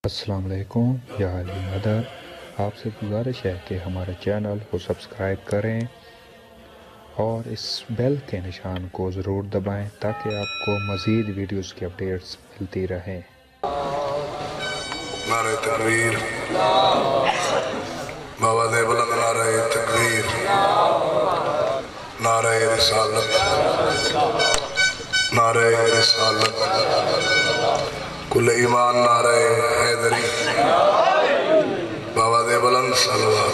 السلام علیکم یا علی مدر، آپ سے گزارش ہے کہ ہمارے چینل کو سبسکرائب کریں اور اس بیل کے نشان کو ضرور دبائیں تاکہ آپ کو مزید ویڈیوز کی اپڈیٹس ملتی رہیں۔ نعرہ تکبیر، بابا دے بلند نعرہ تکبیر، نعرہ رسالت، نعرہ رسالت، کل ایمان نعرہ حیدری، بابا دے بلند صلوات۔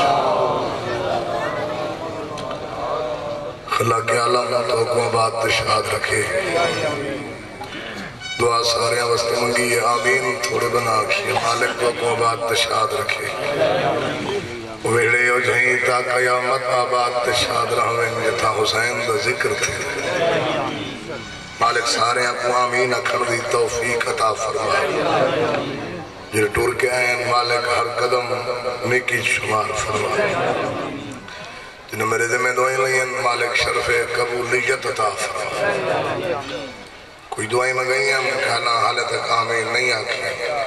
خلاق عالم تو کو بات تشہاد رکھے، دعا سارے واسطے منگی ہے آمین تھوڑے بنا کھئے، مالک کو بات تشہاد رکھے، ویڑے ہو جائیں تا قیامت آباد تشہاد رہویں جتا حسین دا ذکر تھے۔ مالک سارے کو آمین اکھر دی توفیق عطا فرما، جنہیں ٹور کے آئین مالک ہر قدم نیکی شمار فرما، جنہیں میرے ذمہ دعائیں لئیں مالک شرف قبولیت عطا فرما۔ کوئی دعائیں مگئیں ہم کہنا حالت آمین نہیں آکھیں،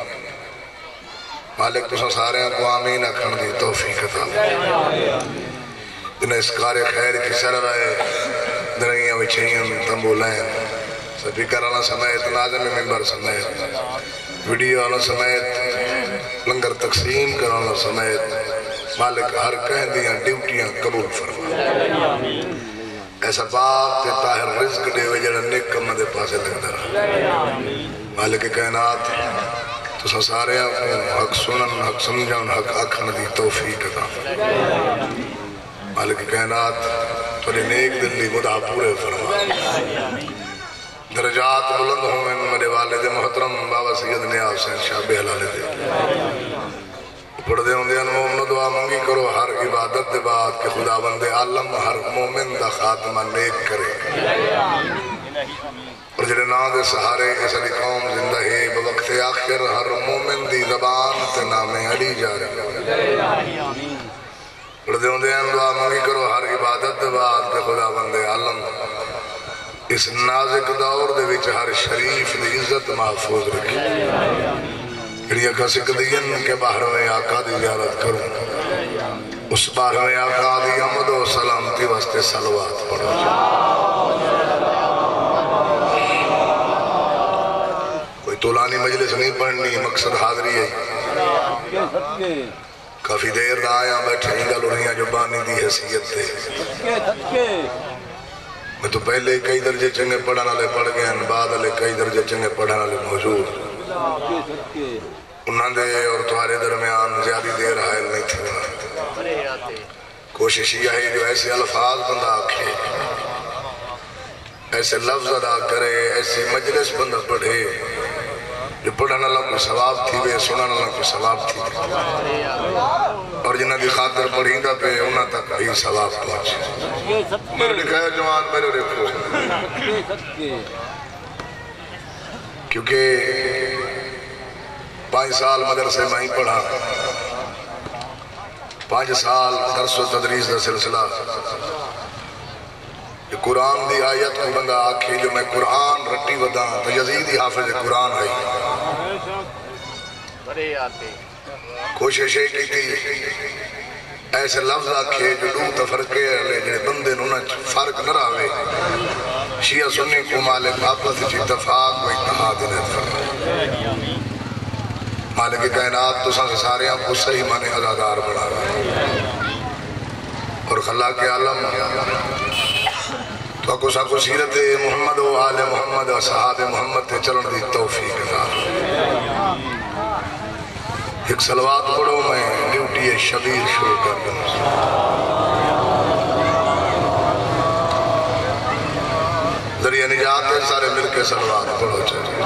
مالک تو سارے کو آمین اکھر دی توفیق عطا فرما، جنہیں اس کار خیر کی سر رہے درائیاں وچھئیں تنبو لائیں، سپیکر آنا سمیت، ناظم ممبر سمیت، ویڈیو آنا سمیت، لنگر تقسیم کرانا سمیت، مالک ہر کہہ دیاں ڈیوٹیاں قبول فرما، ایسا پاک تے طاہر رزق دے وجڑا نیک کم دے پاسے لگتا رہا۔ مالک کائنات تو سارے حق سنن، حق سمجھن، حق آکھن دی توفیق عطا فرما، مالک کائنات تھوڑی نیک دلی مدعا پورے فرما، درجات بلند ہوئے میرے والد محترم بابا سید نیاز حسین شاہ بہلالے دے پڑھ دے ہوں دے انمومن دعا منگی کرو ہر عبادت دے بعد کہ خدا بند عالم ہر مومن دا خاتمہ نیک کرے، اور جڑے نا دے سہارے اس علی قوم زندہ ہے بوقت آخر ہر مومن دی زبان تے نام علی جاری، پڑھ دے ہوں دے دعا منگی کرو ہر عبادت دے بعد کہ خدا بند عالم اس نازک دور دے وچ ہر شریف دی عزت محفوظ رکھی، کڑیا کا سکدین کے باہرویں آقا دی زیارت کروں، اس باہرویں آقا دی حمد و سلامتی واسطے صلوات پڑھو۔ کوئی طولانی مجلس نہیں پڑھنی، مقصد حاضری ہے، کافی دیر نہ آیا بیٹھے ہی گلوڑیاں جو بانی دی حیثیت تھے، میں تو پہلے کئی درجے چنگے پڑھانا لے پڑھ گئے ہیں، بعد لے کئی درجے چنگے پڑھانا لے موجود، انہاں دے اور تمہارے درمیان زیادہ دیر حائل نہیں تھی، کوشش یہ ہے جو ایسے الفاظ بندہ آکھے، ایسے لفظ ادا کرے، ایسی مجلس بندہ پڑھے جو پڑھانا لگ کوئی ثواب تھی وے، سنانا لگ کوئی ثواب تھی، اور جنہ دی خاطر پڑھیندہ پہ انہاں تک بھی ثواب پہنچے۔ میرے لکھایا جوان میرے رکھو، کیونکہ 5 سال مدرسے میں ہی پڑھا، 5 سال درس و تدریس دا سلسلہ، کہ قرآن دی آیت کو بندہ آکھی جو میں قرآن رٹی وداں تو یزیدی حافظ قرآن ہے، کوشش ہے کی تھی ایسے لفظ آکھے جو دو تفرقے لے جنہیں بندے نونا فرق نہ رہے، شیعہ سنی کو مالک آپس چی اتفاق و اتحاد نے فرق، مالک کائنات تو سارے آپ کو صحیح مانے عزادار بڑھا رہا ہے، اور خلاق عالم تو اکو ساکو سیرت محمد و آل محمد و صحاب محمد تے چلن دی توفیق دار۔ ایک صلوات پڑھو میں ڈیوٹی شبیر شروع کر دوں، ذریعہ نجات ہے سارے مل کے صلوات پڑھو چاہیے۔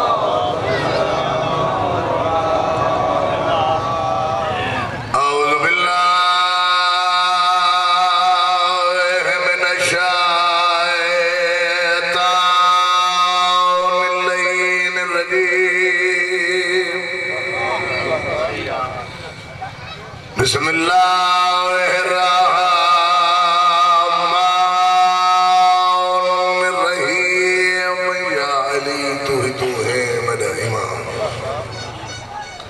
بسم اللہ الرحمن الرحیم، یا علی تو ہی تو ہے میرا امام،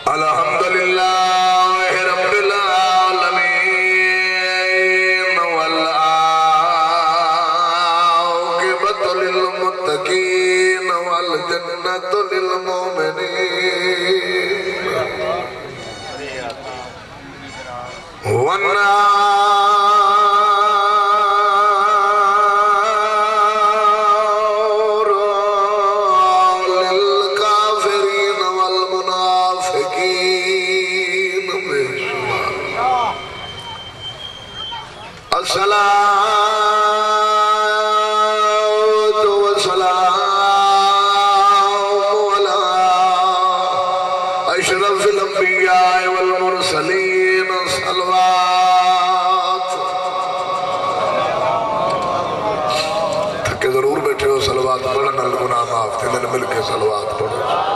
الحمدللہ رب العالمین والعاقبۃ للمتقین والجنۃ للمؤمنین والنار للکافرین والمنافقین الصلاۃ والسلام علی اشرف الانبیاء والمرسلین صلوات تھکے ضرور بیٹھے ہو صلوات پڑھنا گناہ معاف تھے میں نے مل کے صلوات پڑھو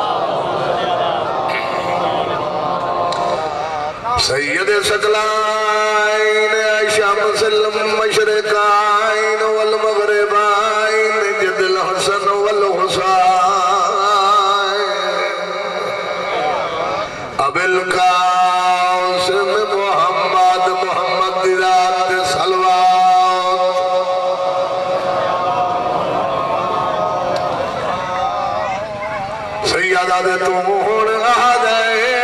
سید ثقلین شام سلم مشرقین والمغربین جد الحسن والحسین اب القاسم محمد محمد ذات صلوات سیدہ دے تو ہون آدھے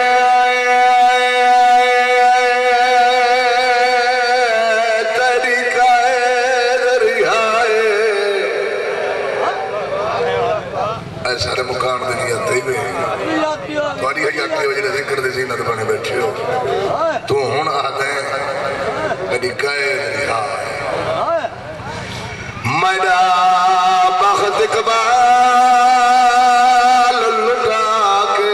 سارے مقام دنیا دے ہوئے باری حیاتی وجہ ذکر دے زینت بنے بیٹھے ہو تو ہون آتے ہیں میری قید رہائے میرا بخت اقبال لٹا کے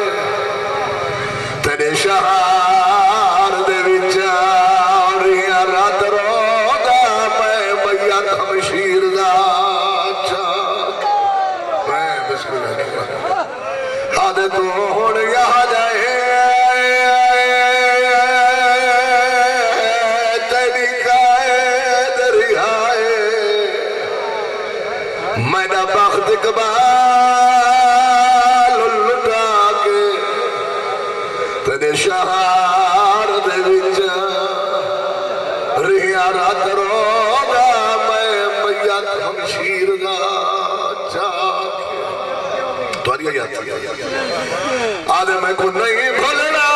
تیرے شہار دے وچاریاں رات رودا میں بیعت ہمشیر دا آدھے تو ہون یہاں جائے تیری قید رہائے میرا بخت اقبال لٹا کے تیرے شہار دے وچ رہیا رات روگا میں بیعت ہمشیر دا تواری آیات آدھے میں کو نہیں بھولنا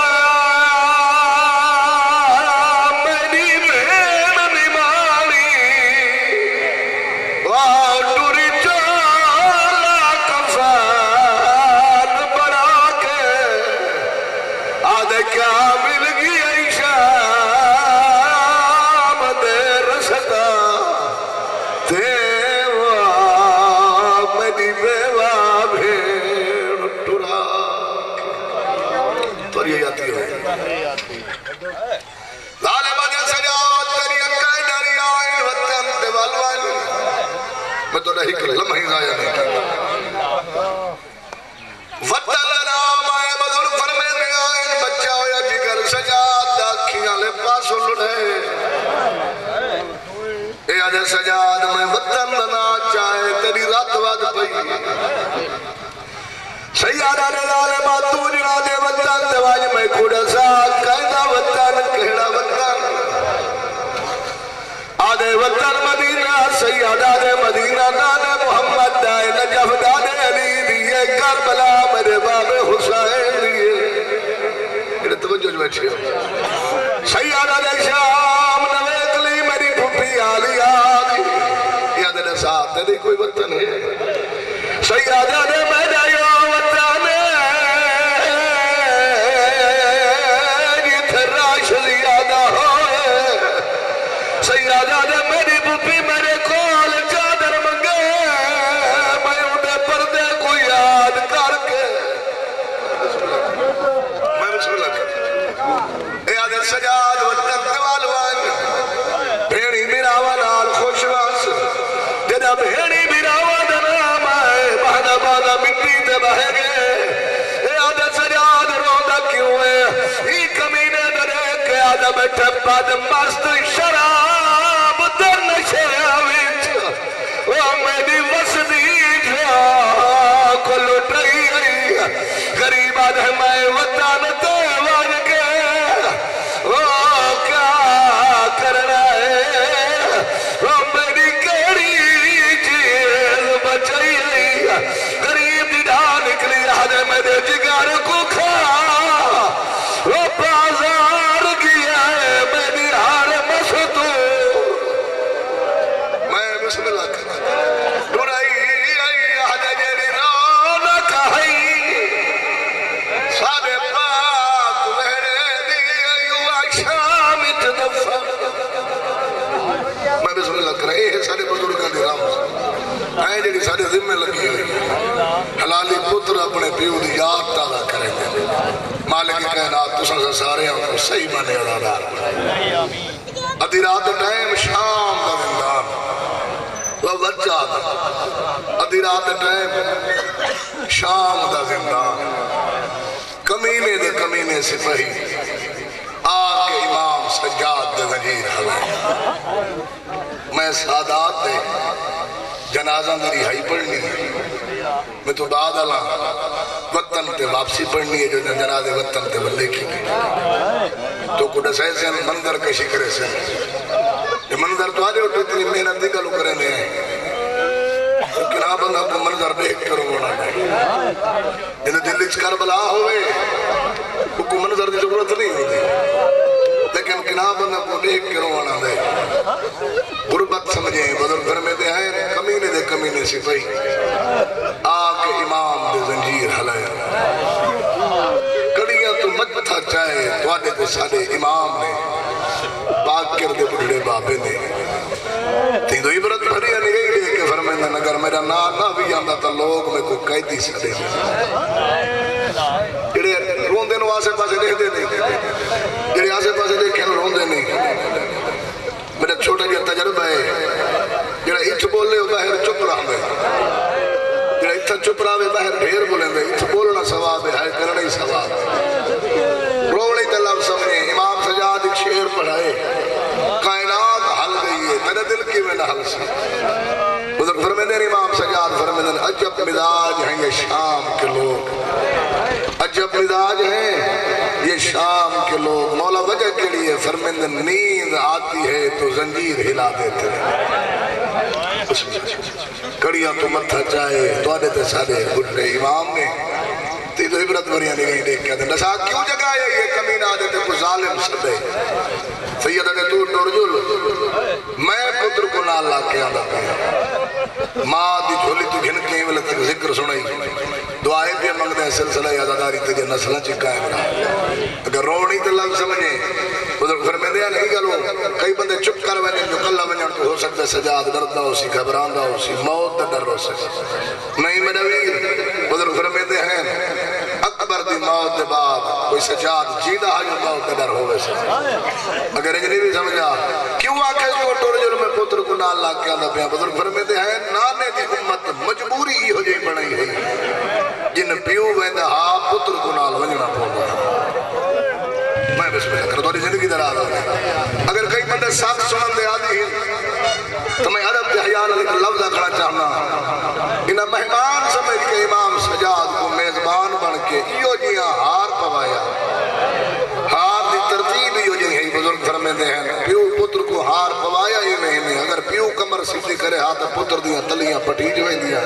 میری بہن نیمانی ٹوری چولا کفان بنا کے آدھے کیا مل گئی شام دے رستا تیوا میری بیوہ بھیڑ توری آیاتی ہے ظالمہ دے سجاد تیری اکائی ناری آئین وطن دے والوان میں تو نہیں کر لمحی ضائع نہیں کرتا وطن نام آئے بزرگ فرمے میں آئین بچہ ہویا جگر سجاد داکھیاں لے پاسو لڑے اے آدھے سجاد میں وطن نہ چاہے تیری رات واد پئی سیادہ نے ظالمہ تو جنا دے وطن دواج میں کھوڑا ساتھ قیدہ وطن کہڑا وطن آدھے وطن مدینہ سیادہ دے مدینہ نانے محمد دائے نجف دانے علی دیئے کربلا میرے باب حسین دیئے یہ توجہ جو بیٹھے ہو سیادہ دے شام نویکلی میری پھوپی آلی آگی یاد نے ساتھ دے کوئی وطن ہے سیادہ دے میں جائیو سیادہ دے میری بھوپی میرے کول چادر منگے میں انہیں پردے کو یاد کر کے میں بسم اللہ اے آدھے سجاد وطن دوالوان بھیڑی میراوان آل خوشواس جدہ بھیڑی میراوان نام آئے بہدہ بہدہ مٹی تے بہے گے اے آدھے سجاد روندہ کیوں ہے ہی کمینے درے کے آدھے بیٹھے پاد مست شراب در نشے آویچ وہ میری وسدی جا کو لٹائی गरीब आदमी मैं वतन ते वन के वो क्या करना है वो मेरी केड़ी जेल बचाई गरीब दी ढाल निकली आदे मेरे जिगर को खा वो बाजार गया है मेरी हार मस्तू मैं बिस्मिल्लाह डुराई आई आदे जेरी रौनक है सारे पाक वहरे दी युवा शाम तदफा मैं बिस्मिल्लाह कर रहे हैं सारे बुजुर्गों के राम है जेडी सारे जिम्मे लगी हुई हलाली पुत्र अपने पियो दी याद ताला करेंगे मालिक कायनात तुसां सारे को सही माने वाला अधी रात टाइम शाम का जिंदान वज्जा अधी रात टाइम शाम का जिंदान कमीने सिपाही आके इमाम सज्जाद दे वजीर हवाए मैं सादात दे जनाजा दी रिहाई पढ़नी मैं तो बाद अला वतन ते वापसी पढ़नी है जो जनाजे वतन ते वल्ले की तो कुछ ऐसे मंदिर कशी करे से ये मंदिर तो आजे उठे इतनी मेहनत दी गल करे ने किना बंदा को मंदिर देख करो होना जिन दिल च करबला होवे को मंदिर दी जरूरत नहीं होती लेकिन किना बंदा को देख करो होना दे गुरबत समझे बदल घर में दे है कमीने सिपाही आके इमाम दे जंजीर हलाया कड़ियां तो मत्था चाहे तुहाडे ते साडे इमाम ने बाकर दे बुढ़े बाबे ने तीनों इबरत भरी नहीं गई के फरमांदा नगर मेरा नाम ना भी आंदा तो लोग में को कैदी सदे जेड़े रोंदे नु आसे पासे देखदे नहीं जेड़े आसे पासे देखे नु रोंदे नहीं मेरा छोटा जिहा तजर्बा है जेड़ा इच बोले बाहर चुप रहे जेड़ा इत्थे चुप रहे बाहर ढेर बोलेंदे इच बोलना सवाब है करना ही सवाब रोवणे ते लफ्ज़ समझे इमाम सजाद एक शेर पढ़ाए कायनात हल गई है तेरा दिल किवें ना हल सी उधर फरमाते इमाम सजाद फरमाते अजब मिजाज हैं ये शाम के लोग अजब मिजाज हैं ये शाम के लोग मौला वजह के लिए फरमाते नींद आती है तो जंजीर हिला देते हैं कड़ियां तो मत्था चाहे तुहाडे ते साडे बुढ़े इमाम ने तीन इबरत भरियां नहीं देख के नशा क्यों जगह है ये कमीना दे ते को जालिम सदे सैयद ने तू टुरजुल मैं पुत्र को नाल ला के आंदा मां दी झोली तू घिन के वेले तक जिक्र सुनाई दुआएं पे मंगदे सिलसिला यादादारी ते नस्ल च कायम रहा अगर रोणी ते लफ्ज़ समझे उधर घर में दे नहीं गलो कई बंदे चुप कर वने जो कल्ला वणन तो हो सकता सजाद डरदा हो सी घबरांदा हो सी मौत दा डर हो सी नहीं मेरा वीर उधर घर में दे हैं अकबर दी मौत दे बाद कोई सजाद जीदा है मौत दा डर होवे से अगर इजने भी समझा क्यों आखे जो टोरजुल में पुत्र को नाल ला के आंदा पे उधर घर में दे हैं नाने दी उम्मत मजबूरी हो जई बनाई है जिन पियो वेंदा हा पुत्र को नाल वणना पौंदा मैं बिस्मिल्लाह कर तोरी जिंदगी दराज अगर कई बंदे साथ सुनन दे आदि तो मैं अदब के हया नाल एक लफ्ज़ आखना चाहना इन मेहमान समझ के इमाम सजाद को मेजबान बन के इयो जिया हार पवाया हार दी तरतीब इयो जी है बुजुर्ग फरमाते हैं पियो पुत्र को हार पवाया ही नहीं अगर पियो कमर सीधी करे हाथ पुत्र दियां तलियां पटीज वेंदियां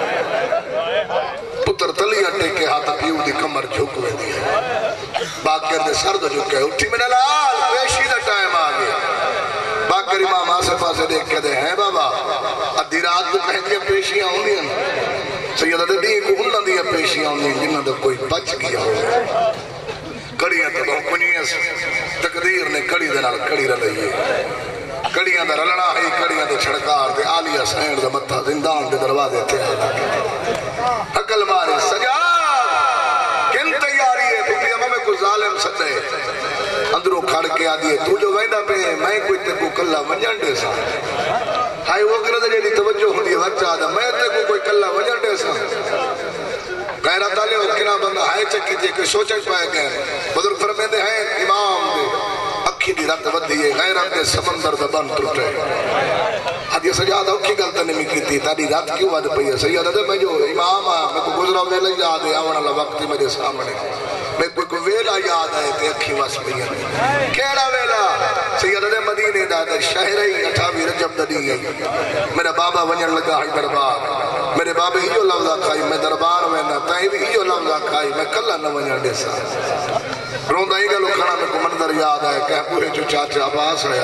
पुत्र तलियां टेके हाथ पियो दी कमर झुक वेंदी है बाकर दे सर तो झुके उठी मेरा लाल पेशी दा टाइम आ गया बाकर इमाम आसे पासे देख के दे हैं बाबा अद्धी रात को कहेंगे पेशियां होंदियां सैयद दे दी को उन्हां दी पेशियां होंदियां जिन्हां दा कोई बच गया हो कड़ियां तो कुनियां तकदीर ने कड़ी दे नाल कड़ी रलई है कड़ियां दा रलना है कड़ियां दे छड़कार ते आलिया सैन दा मत्था जिंदान दे दरवाजे ते अकल मारे सजा किन तैयारी है तू में को जालिम सदे अंदरों खड़ के आदी है तू जो वेंदा पे मैं कोई ते को कल्ला वंजण दे सा हाय वो करे जेडी तवज्जो होंदी है बच्चा दा मैं ते को कोई कल्ला वंजण दे सा गैरत वाले किना बंदा हाय चक्की जे कोई सोचन पाए गए बुजुर्ग फरमाते हैं इमाम दे अखी दी रत वधी है गैरत दे समंदर दा बन टूटे یہ سجاد اوکھی گلتا نہیں کی تاری رات کیوں وعد پئی ہے سید دے میں جو امام میں کو گزرا ویلا یاد ہے آونا اللہ وقت میرے سامنے میں کوئی ویلا یاد ہے تے اکھی واس پئی ہے کیڑا ویلا سید دے مدینے دا شہر ہی 28 رجب ددی ہے میرا بابا ونجن لگا ہے دربار میرے بابے ہیو لفظ کھائی میں دربار میں نہ تائیں بھی ہیو لفظ کھائی میں کلا نہ ونجن دے سا روندا ہی گلو کھڑا میں کو منظر یاد ہے کہ پورے جو چاچا عباس ہے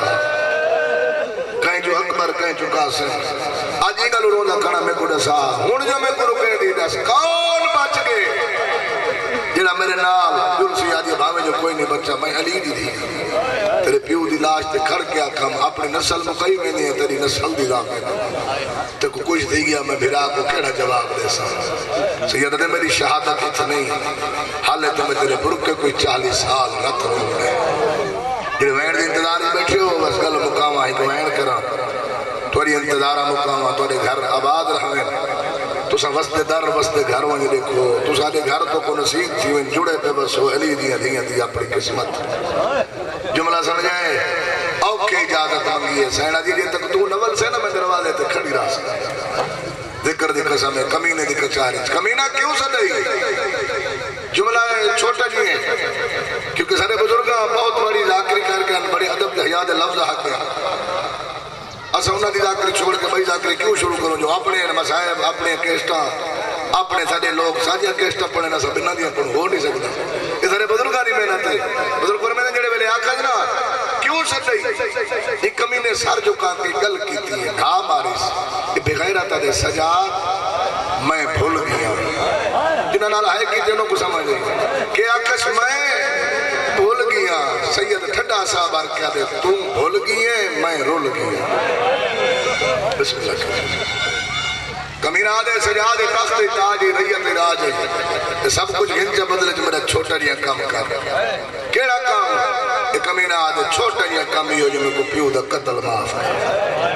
کہیں جو اکبر کہیں جو قاسم آج ہی گلو روندا کھڑا میں کو دسا ہن جو میں کو رکے دی دس کون بچ گئے جڑا میرے نال جلسی آدھی بھاوے جو کوئی نہیں بچا میں علی دی تھی تیرے پیو دی لاش تے کھڑ کے آکھم اپنی نسل مقائی میں نہیں ہے تیری نسل دی راہ میں تے کو کچھ دی گیا میں بھیرا کو کیڑا جواب دے سا سید دے میری شہادت ات نہیں حالے تو میں تیرے برکے کوئی 40 سال رت رو گئے جڑے وین دی انتظار ہی بیٹھے ہو بس گل مقامہ ہی کو وین کرا توڑی انتظارہ مقامہ توڑے گھر آباد رہویں تو سا وسط در وسط گھر ونج دیکھو تو سا دے گھر تو کو نصیب تھی وین جڑے پہ بس ہو علی دیا دیا اپنی قسمت جملہ سمجھائے اوکے اجازت مانگی ہے سینہ جی تک تو نول سے نا میں دروازے تے کھڑی راس ذکر دی قسم ہے کمینے دی کچاری کمینہ کیوں سدائی جملہ چھوٹا جی ہے کیونکہ سارے بزرگاں بہت بڑی ذاکری کر کے بڑے ادب حیات لفظ حق ہے اسا انہاں دی ذاکری چھوڑ کے بھائی ذاکری کیوں شروع کرو جو اپنے مسائب اپنے کیسٹاں اپنے سارے لوگ ساجیاں کیسٹاں پڑھے نہ سب انہاں دیاں پڑھو ہو نہیں سکتا یہ سارے بزرگاں دی محنت ہے بزرگ پر میں نے جڑے ویلے آکھا جنا کیوں سدائی ایک کمینے سر جھکا کے گل کیتی ہے گھا مارس یہ بغیرت دے سجاد میں بھول گیا جنہاں نال ہے کی جنوں کو سمجھ نہیں کہ آکش میں بھول گیا سید ٹھڈا صاحب آرکیا دے تم بھول گئے میں رول گیا بسم اللہ کمینہ دے سجاد تخت تاج ریت راج ہے سب کچھ گھنچ بدلے جو میرا چھوٹا جیا کام کر کیڑا کام یہ کمینہ دے چھوٹا جیا کام ہی ہو جو میں کو پیو دا قتل معاف ہے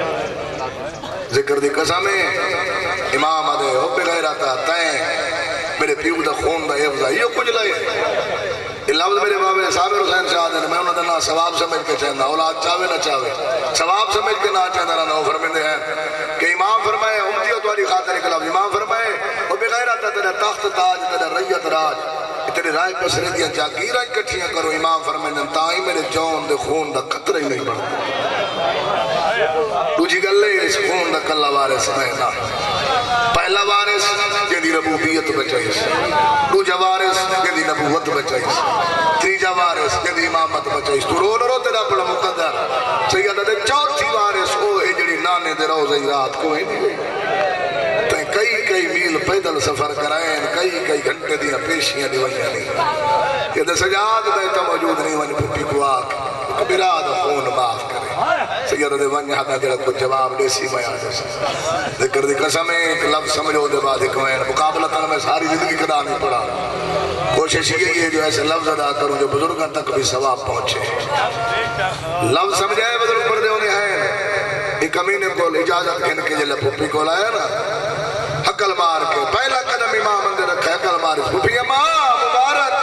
ذکر دی قسم ہے امام دے حب غیرتا تائیں میرے پیو دا خون دا حفظہ یہ کچھ لائے یہ لفظ میرے بابے صابر حسین شاہد ہیں میں انہوں نے نہ ثواب سمجھ کے چاہنا اولاد چاہوے نہ چاہوے ثواب سمجھ کے نہ چاہنا نہ فرمیندے ہیں کہ امام فرمائے امتی و تواری خاطر ایک لفظ امام فرمائے وہ بغیرت تیرے تخت تاج تیرے ریت راج تیرے رائے پسرے دیا جاگیرہ کٹھیاں کرو امام فرمائے تائیں میرے جون دے خون دا قطرہ ہی نہیں بڑھتا دوجی گلے اس خون دا کلا وارث میں نہ پہلا وارث جدی ربوبیت بچائیس دوجا وارث جدی نبوت بچائیس تیجا وارث جدی امامت بچائیس تو رو نرو تیرا پڑا مقدر سیدہ دے چوتھی وارث او ہے جڑی نانے دے روزہ رات کو ہی نہیں تے کئی میل پیدل سفر کرائیں کئی گھنٹے دیا پیشیاں دی وجہ نہیں یہ دے سجاد دے تا موجود نہیں ونی پھپی کو آکھ کبیرہ دا خون معاف کرے سید دے ونی حدا جڑا کو جواب دے سی میں آجا ذکر دی قسم ایک لفظ سمجھو دے بعد ایک وین مقابلتاً میں ساری زندگی کدا نہیں پڑھا کوشش یہ ہے جو ایسے لفظ ادا کروں جو بزرگاں تک بھی ثواب پہنچے لفظ سمجھائے بزرگ پردے ہونے ہیں ایک کمینے کو اجازت کھن کے جلے پھپی کو لایا نا حقل مار کے پہلا قدم امام اندر رکھا حقل مار پھپی امام مبارک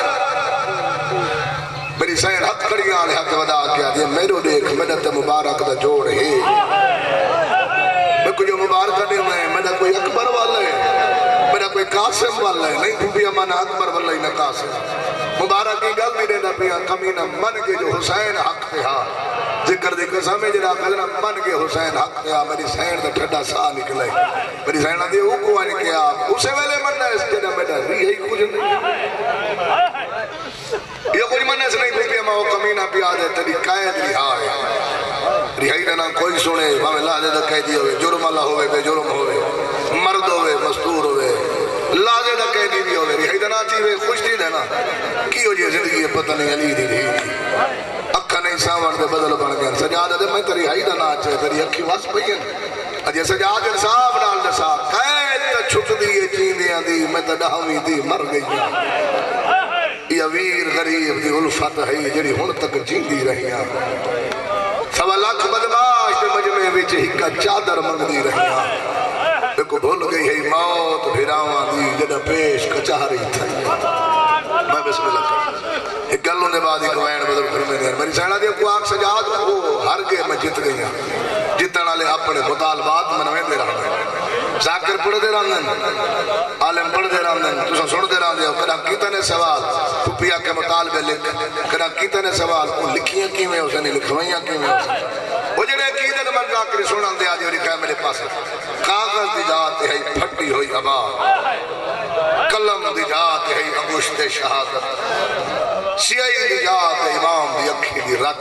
میری سین حق کڑیاں نے حق ودا کیا دیا میرو دیکھ مدد مبارک دا جوڑ ہے میں کوئی جو مبارکہ نہیں میں میرا کوئی اکبر والا ہے میرا کوئی قاسم والا ہے نہیں پھپی امانا اکبر والا ہی نہ قاسم مبارک کی گل بھی دینا پیا کمینہ من کے جو حسین حق پہ ہاں ذکر دی قسم ہے جڑا قدرہ من کے حسین حق پہ ہاں میری سین دا ٹھڈا سا نکلے میری سین دی اوکو آنے کیا اسے ویلے مننا اس جڑا میرا ری ہی کچھ نہیں یہ کچھ مننے سے نہیں پھپی اما وہ کمینہ پیا دے تیری قائد رہا ہے رہائی رہنا کوئی سنے ہمیں لازے دا قیدی ہوئے جرم اللہ ہوئے بے جرم ہوئے مرد ہوئے مستور ہوئے لازے دا قیدی بھی ہوئے رہائی دا ناچی ہوئے خوش نہیں دینا کی ہو جائے زندگی ہے پتہ نہیں علی دی رہی اکھا نہیں ساور دے بدل بن گیا سجادہ دے میں تری ہائی دا ناچ ہے تری اکھی واس پہین اجھے سجادہ انصاف ڈال دسا قید تا چھٹ دیئے چیندیاں دی میں تا ڈہویں دی مر گئی یہ ویر غریب دی الفت ہے جڑی ہن تک جیندی رہیاں سوا لاکھ بدماش دے مجمع وچ ہکا چادر منگدی رہیاں دیکھو بھول گئی ہے موت بھیراواں دی جڑا پیش کچہری تھی میں بسم اللہ کروں ایک گلوں دے بعد ایک وین بدل فرمے دے میری سینہ دے کو آنکھ سجاد وہ ہر کے میں جت گئی ہوں جتنا والے اپنے مطالبات منوے دے رہا ہیں ذاکر پڑھ دے رہا ہیں عالم پڑھ دے رہا ہیں تُسا سن دے رہا ہیں کنا کیتا نے سوال پھپیا کے مطالبے لکھ کنا کیتا نے سوال وہ لکھیاں کی میں اسے نہیں لکھوائیاں کی میں اسے وہ جڑے عقیدت من ذاکر سنن دے آجے لکھا ہے میرے پاس کاغذ دی جات ہے پھٹی ہوئی ابا قلم دی جات ہے انگشت شہادت سیائی دی جات ہے امام دی اکھی دی رت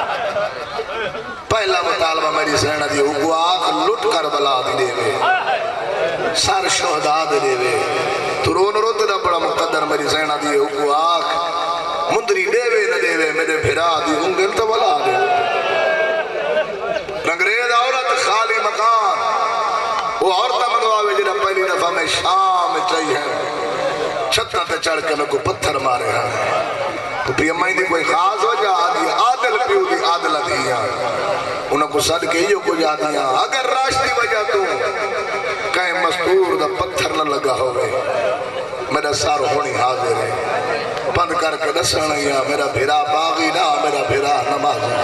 پہلا مطالبہ میری سینہ دی اگو آگ لٹ کر بلا دی دے وے سار شہدہ دے دے وے تو رون روتے دا بڑا مقدر میری سینہ دی اگو آگ مندری دے وے نہ دے وے میرے بھرا دی انگل تو بلا دے رنگریز عورت خالی مکان وہ عورتہ منگواوے جنہ پہلی دفعہ میں شام چاہیے چھتہ تے چڑھ کے میں کو پتھر مارے ہیں تو پی امائی دی کوئی خاص وجہ آدھی عادل پیو دی عادل دیا انہوں کو صدقے ہی کو جا دیا اگر راشتی وجہ تو کہیں مستور دا پتھر نہ لگا ہوئے میرا سار ہونی حاضر ہے بند کر کے دسنا یا میرا بھیرا باغی نہ میرا بھیرا نماز نہ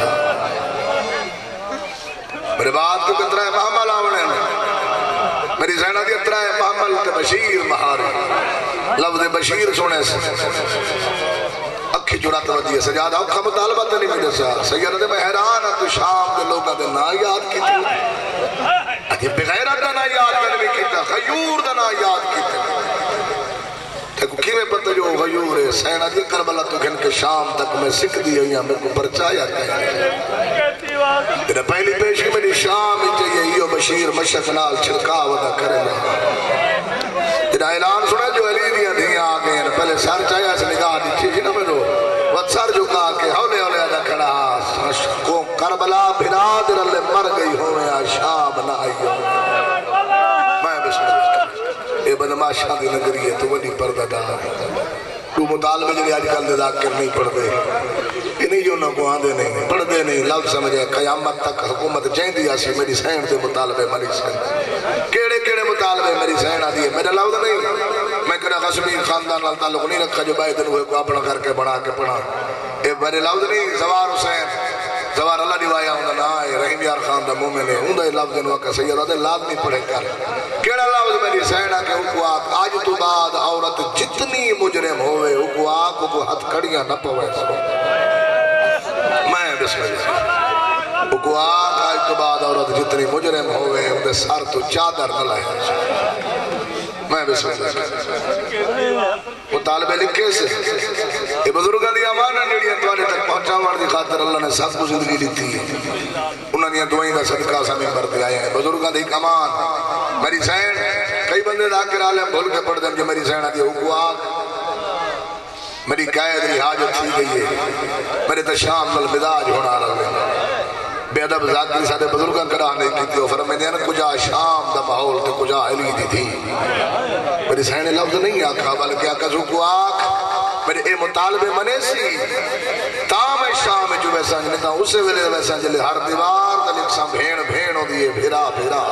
میرے بات کو کترہ محمل آونے میری زینہ دی اترہ محمل تے بشیر مہاری لفظ بشیر سونے سے اکھی جرات ودی ہے سجادہ اوکھا مطالبہ تے نہیں مجھے سیدہ دے میں حیران تو شام دے لوگاں دے نا یاد کی تھی اجھے بغیرت دا نا یاد کرنے کی تھا غیور دا نا یاد کی تھی تیکو کیویں پتہ جو غیور ہے سینہ دی کربلا تو گھن کے شام تک میں سکھ دی ہوئی ہیں میں کو پرچایا کہیں تیرے پہلی پیشی میری شام ہی چاہیے یہ بشیر مشک نال چھلکا ودا کرے گا تیرا اعلان سنا جو علی دیا دیا آگئے ہیں پہلے سر چاہیا سے نگاہ دی چیزی نہ میں دو وقت سر جھکا کے ہولے ہولے ادا کھڑا کو کربلا بھراد رلے مر گئی ہوئے شام نہ آئی ہو میں بسم اللہ اے بدماشا دی نگری ہے تو وڈی پردہ دا تو مطالبے جنہی آج کل دے ذاکر نہیں پڑھ دے انہیں جو نہ کو آدھے نہیں پڑھ دے نہیں لفظ سمجھے قیامت تک حکومت چین دیا سی میری سین دے مطالبے مری سین کیڑے کیڑے مطالبے میری سین آدھی ہے میرا لفظ نہیں میں کہنا غصبی خاندان نال تعلق نہیں رکھا جو بائی دن ہوئے کو اپنا کر کے بڑھا کے پڑھا اے میرے لفظ نہیں زوار حسین زوار اللہ دیوایا ہوں نا آئے رحیم یار خان دا مومن ہے ہوں دا لفظ دن وقت سیدہ دے لازمی پڑھے کر کیڑا لفظ میری سینہ کے اوکو آگ آج تو بعد عورت جتنی مجرم ہوئے اوکو آگ اوکو ہتھ کڑیاں نہ پوے میں بسم اللہ اوکو آگ آج تو بعد عورت جتنی مجرم ہوئے انہیں سار تو چادر نہ لائے میں بسم اللہ وہ طالبے لکھے سے یہ بزرگاں دی امانہ نیڑیاں توالے تک پہنچا واردی خاطر اللہ نے سب کو زندگی دیتی ہے انہوں نے دعائیں دا صدقہ سامیں کرتے آئے ہیں بزرگاں دی امان میری سین کئی بندے ذاکر عالم بھول کے پڑھ دیں جو میری سین آتی حقوق آگ میری قائد ری حاجت تھی گئی ہے میرے تشام نل مزاج ہونا رہے بے ادب ذاکری ساتھے بزرگاں کرا نہیں کی تھی فرمائے نے کجا شام دا ماحول تے کجا علی دی تھی میری سین لفظ نہیں آکھا بلکہ آکھا حقوق آگ میرے اے مطالبے منے سی تام شام جو ویسا جنتا اسے ویلے ویسا جلے ہر دیوار تلک سا بھین بھین ہو دیئے بھیرا بھیرا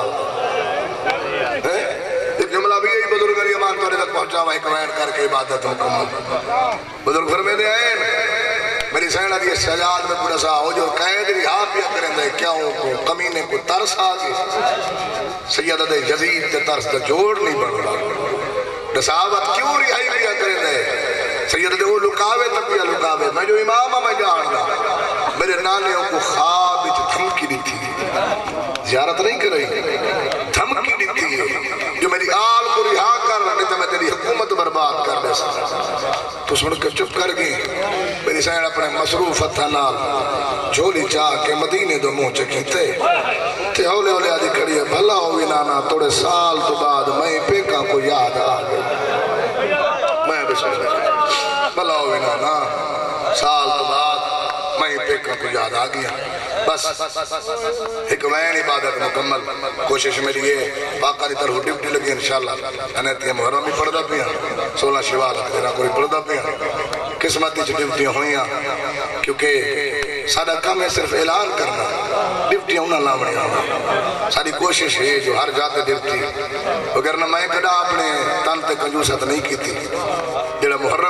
ایک جملہ بھی یہی بزرگ علی امان توڑے تک پہنچا وہی کوین کر کے عبادت مکمل بزرگ فرمے دے آئے میری سینہ دی سجاد میں پورا سا ہو جو قید رہا پیا کریں دے کیا ہوں کو کمینے کو ترس آگے سیدہ دے جزید تے ترس تے جوڑ نہیں بڑھ رہا رساوت کیوں رہائی پیا کریں دے سیدہ دے وہ لکاوے تک یا لکاوے میں جو امامہ میں جاننا میرے نانیوں کو خواب دھمکی دی تھی زیارت نہیں کر رہی دھمکی دی تھی جو میری آل کو رہا کر نہیں تو میں تیری حکومت برباد کر دے سکتا تو سن کے چپ کر گئی میری سین اپنے مصروف ہتھا نال جھولی چاہ کے مدینے دو منہ چکی تے ہولے ہولے آدھی کھڑی ہے بھلا ہوئی نانا توڑے سال تو بعد میں پیکا کو یاد آ گئی میں بسم اللہ بھلا ہوئی نانا سال تو بعد میں پیکا کو یاد آ گیا بس ایک وین عبادت مکمل کوشش میری ہے باقا دی طرح ڈیوٹی لگی انشاءاللہ انہیتی محرم بھی پڑھ دا پیا 16 شوال تیرا کوئی پڑھ دا پیا قسمتی چھ ڈیوٹیاں ہوئیاں کیونکہ سادہ کام ہے صرف اعلان کرنا ڈیوٹیاں انہاں لاؤنی ساری کوشش ہے جو ہر جاتے ڈیوٹی اگر نہ میں کدا اپنے تن تے کنجوست نہیں کی تھی جڑا محرم وچ گھنٹے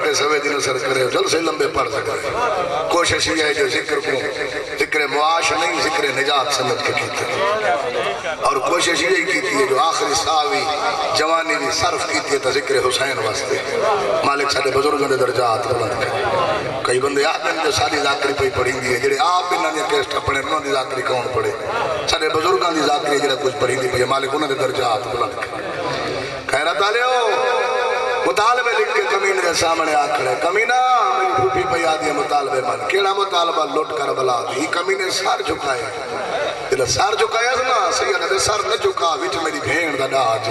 کے سوے دن سر کرے جل سے لمبے پڑھ سکتے کوشش یہ ہے جو ذکر کو ذکر معاش نہیں ذکر نجات سمجھ کے کیتے اور کوشش یہی کیتی ہے جو آخری ساوی جوانی بھی صرف کیتی ہے تا ذکر حسین واسطے مالک سارے بزرگوں نے درجات بلند کرے کئی بندے آتے ہیں جو ساری ذاکری پہ پڑھی دی ہے جڑے آپ انہوں نے کیسٹ پڑھے انہوں نے ذاکری کون پڑھے سارے بزرگوں نے ذاکری جڑا کچھ پڑھی دی ہے مالک انہوں نے درجات بلند کرے خیرت آلے ہو مطالبے لکھ کے کمینے کے سامنے آ کھڑے کمینہ میری پھوپھی پہ یادی ہے مطالبے من کیڑا مطالبہ لوٹ کر بلا دی کمینے سار جھکائے جب سار جھکائے نا سیدہ دے سار نہ جھکا وچ میری بھین دا ڈاج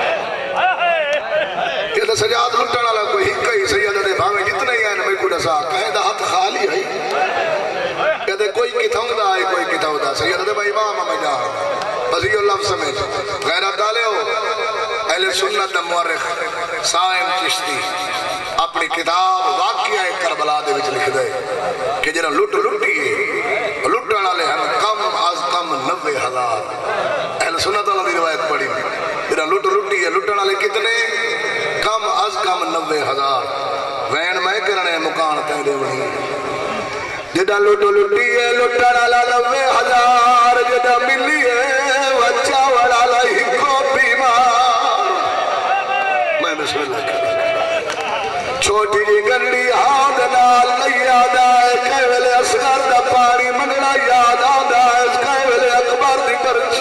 کہ سجاد لٹنا لگا کوئی ہی کئی سیدہ دے بھاویں جتنے ہی ہیں میں کو ڈسا کہیں دا ہاتھ خالی ہے کہ کوئی کتھوں دا ہے کوئی کتھوں دا سیدہ دے بھائی امام میں جا بس یہ لفظ سمجھ غیرت ڈالے ہو اہل سنت مورخ سائم چشتی اپنی کتاب واقعہ کربلا دے وچ لکھ دے کہ جنہاں لٹی ہے لٹنا لے ہم کم از کم 90,000 اہل سنت اللہ دی روایت پڑھی جنہاں لٹی ہے لٹنا لے کتنے کم از کم 90,000 وین میں کرنے مکان تیرے ونی جدہ لٹی ہے لٹنا لے 90,000 جدہ ملی ہے وچا وڑا لئی کو بیمار میں بسم اللہ کریں چھوٹی جی گنڈی ہاتھ نال نہیں یاد آئے کہے ویلے اسگر دا پانی منگنا یاد آدھا ہے کہے ویلے اکبر دی پرچ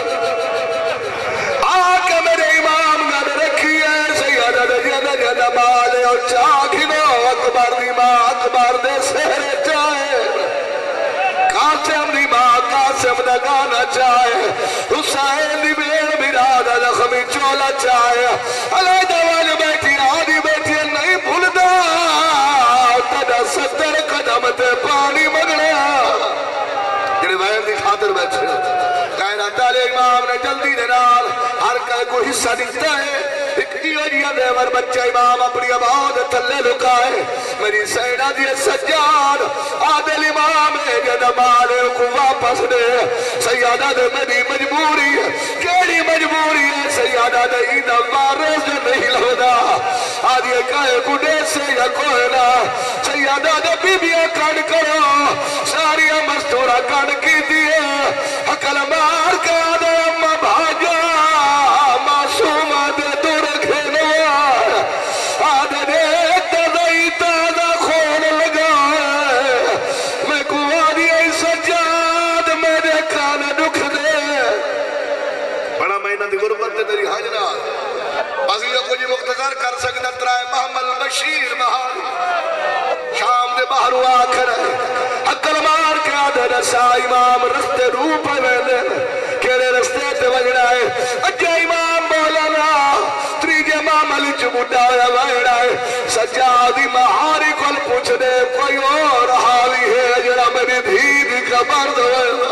آکے میرے امام گھر رکھی ہے سیدہ جدہ جدہ مالے اور چاکھنو اکبر دی ماں اکبر دے سہرے چاہے قاسم دی ماں قاسم دا گانا چاہے حسین دی بیڑ برادہ زخمی چولا چاہے علیدہ والے بیٹھی آدھی بیٹھی نہیں بھولدہ تدہ 70 قدم تے پانی مگڑیا جنہیں وہاں دی خاطر بیٹھے قائرات علی امام نے جلدی دینال ہر کہے کو حصہ دیتا ہے ایک دیوڑیاں دیور بچہ امام اپنی آباد تلے لکائے میری سینہ دی سجاد عادل امام ہے جنہ مالے کو واپس دے سیادہ دے میری مجبوری ہے کیڑی مجبوری ہے سیادہ دے ایدہ وارث نہیں لگدا آدھے کہے گھڑے سے یا کوئنا سیادہ دے بی بی کھڑ کرو ساری مستورہ کھڑ کی دیئے حقل مار کے آدھے اممہ بھاجا معصوم آدھے دور کھینوار آدھے دیکھتا دیتا دا خون لگا میں کو آدھی ای سجاد میرے کھانا دکھ دے بڑا مہینہ دی غربت تیری حاجرہ بازیوں کو جی مختصر کر سکتا ترائے محمد بشیر بہار شام دے باہرو آکھر حقل مار کے آدھے رسا امام رستے روپ ہے کیرے رستے تے وجڑا ہے اجھا امام مولانا تریجے امام علی چبوٹا ہویا ویڑا ہے سجادی مہاری کل پوچھ دے کوئی اور حالی ہے جڑا میری دھید کا برد ہوئے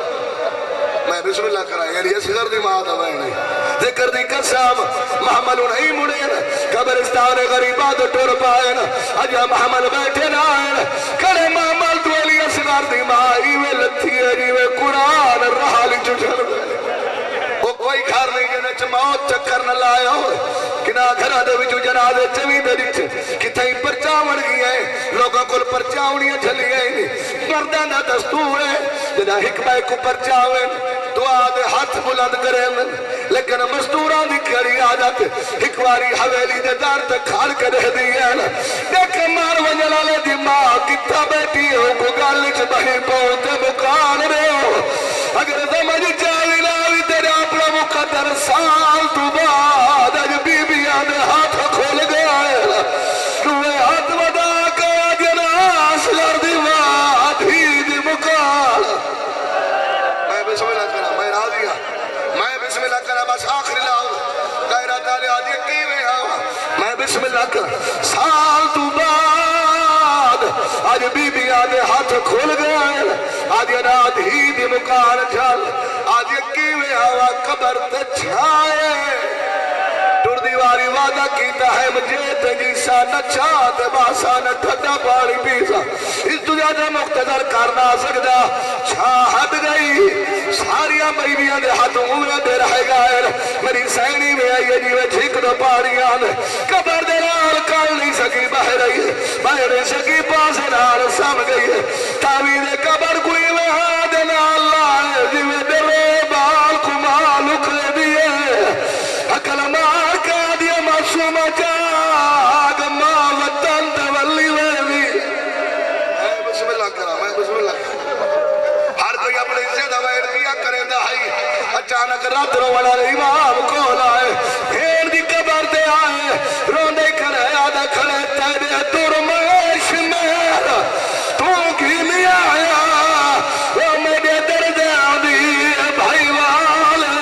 میں بسم اللہ کرائے یعنی یہ سگر دی ماں دا ویڑا ذکر دی قسم محمل نہیں مڑین قبرستان غریبات ٹور پائن اجا محمل بیٹھے نائن کرے محمل دولی اسنار دی مائی وے لتھی ہے جیوے قرآن رحالی چچھر وہ کوئی گھر نہیں جنہیں چماؤت چکر نہ لایا ہو کنا گھرہ دے وچو جنازے چوی دے دیچے کتھائی پرچاون گئی ہے لوگوں کو پرچاونیاں چلی گئی مردان دا دستور ہے جنہ حکمہ کو پرچاون دعا دے ہاتھ بلند کریں لیکن مزدوران دی کری آجات ہکواری حویلی دے دار تک کھاڑ کے رہ دیا دیکھ مار وجلالے دی ماں کتا بیٹی ہو کو گالچ بہی پہنتے مکان رہے ہو اگر سمجھ چاہی لاوی تیرے اپنا مقدر سال تو بعد اج بی بی آنے ہاتھ کھول گیا ہے نوے ہاتھ ودا کا جناس لردی وادھی دی مکان میں بسم اللہ کرا میں راضی میں بسم اللہ کرا بس آخری لاؤ غیرہ تعالی آدھی کیوے آؤ میں بسم اللہ کرا سال تو بعد آج بی بی آدھے ہاتھ کھول گئے آدھی رات ہی دی مکان چل آدھی کیوے آوا قبر تے چھائے ٹور دیواری وعدہ کیتا ہے مجھے تجیسا نہ چاہتے باسا نہ ٹھٹا پاڑی پیسا اس دنیا دے مقتدر کرنا سکتا چھاہت گئی ساریاں بیویاں دے ہاتھوں ہوئے دے رہے گائر میری سینی میں آئیے جیوے جھک دو پاڑیاں قبر دے لال کال نہیں سکی بہ رہی میرے سکی پاس نال سم گئی ہے تعویذ قبر کوئی وہاں دینا اللہ جی میں درے بال کمال اکھلے دیئے اکل مار کا دیا معصوم جاگ ماں وطن تولی ویوی بسم اللہ کرا میں بسم اللہ کرا ہر کوئی اپنے زیادہ وائر کیا کرے دہائی اچانک رات رو وڑا امام کو لائے بھیڑ دی قبر دے آئے روندے کرے آدھا کھڑے تیرے درمیش میں تو کی نہیں آیا وہ میرے درد آدھی بھائی والے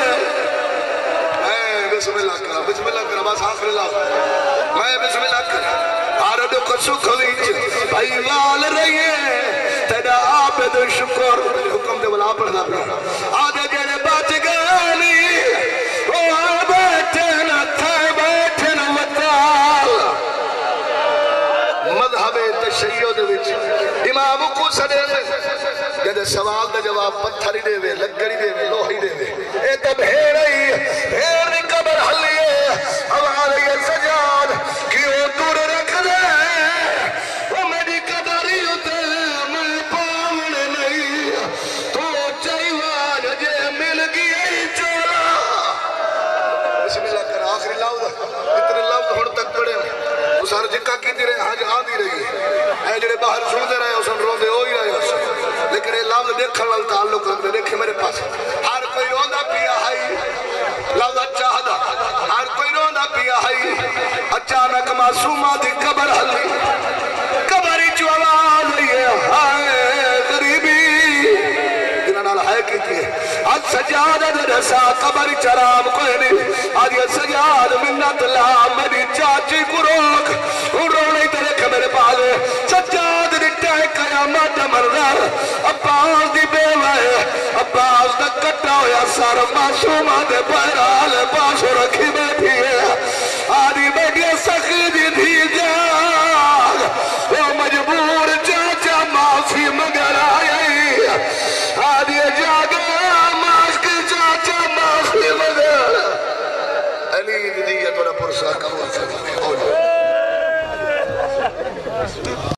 بسم اللہ کرا بس آخر اللہ میں بسم اللہ کرا آرد کو سکھ ویچ بھائی وال رہیے تیرا آبد شکر حکم دے والا پڑھنا پڑھنا آدھے جڑے بچ گئے وہ بیٹھن تھے بیٹھن وطال مذہب تشیع دے وچ امام کو سڑے جدے سوال دا جواب پتھر ہی دے وے لکڑی دے وے لوہی دے وے اے تو بھیڑ ہی بھیڑ دی قبر حلیے ہمارے یہ سجاد کیوں دور رکھ دے وہ میری قبر ہی ہوتے میں پاون نہیں تو چاہیوان جے مل گئی چولا بسم اللہ کر آخری لفظ اتنے لفظ ہون تک پڑے وہ سارا جکا کی دی رہے آج آدھی رہی ہے اے جڑے باہر سن دے رہے اسن رو دے ہوئی رہے اسن لیکن یہ لفظ دیکھن لال تعلق رکھتے دیکھے میرے پاس ہر کوئی روندہ پیا ہے لفظ اچھا ہدا ہر کوئی روندہ پیا ہے اچانک معصومہ دی قبر حلی قبری جو آواز رہی ہے ہائے غریبی جنہاں نال ہے کی تھی آج سجاد درسا قبری چرام کوئی نہیں آج یہ سجاد منت اللہ میری چاچی کو روک رونے تیرے کہ میرے پالے سجاد نٹائے قیامت مردار عباس دی بیوائے عباس دا کٹا ہویا سار معصومہ دے پیرال پاسو رکھی بیٹھی ہے آدھی